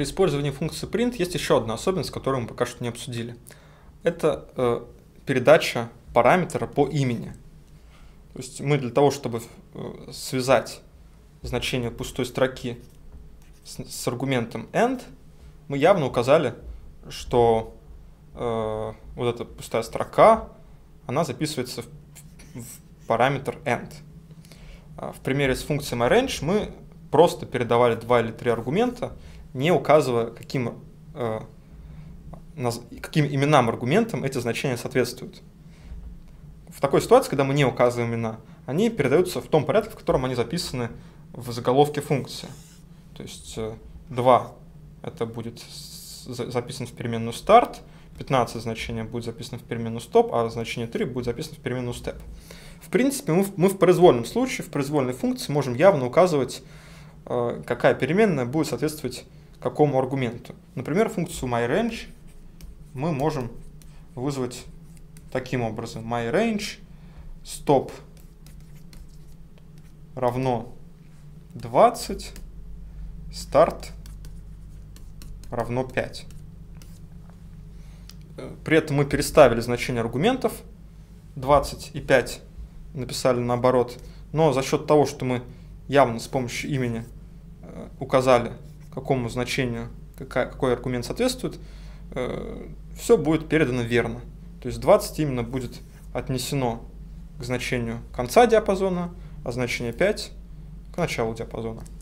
При использовании функции print есть еще одна особенность, которую мы пока что не обсудили. Это передача параметра по имени. То есть мы для того, чтобы связать значение пустой строки с аргументом end, мы явно указали, что вот эта пустая строка, она записывается в параметр end. В примере с функцией myRange мы просто передавали 2 или 3 аргумента, не указывая, каким именам аргументам эти значения соответствуют. В такой ситуации, когда мы не указываем имена, они передаются в том порядке, в котором они записаны в заголовке функции. То есть 2 это будет записано в переменную start, 15 значение будет записано в переменную stop, а значение 3 будет записано в переменную step. В принципе, мы в произвольном случае, в произвольной функции можем явно указывать, какая переменная будет соответствовать какому аргументу. Например, функцию myRange мы можем вызвать таким образом. myRange stop равно 20, start равно 5. При этом мы переставили значение аргументов, 20 и 5 написали наоборот, но за счет того, что мы явно с помощью имени указали, какому значению какой аргумент соответствует, все будет передано верно. То есть 20 именно будет отнесено к значению конца диапазона, а значение 5 к началу диапазона.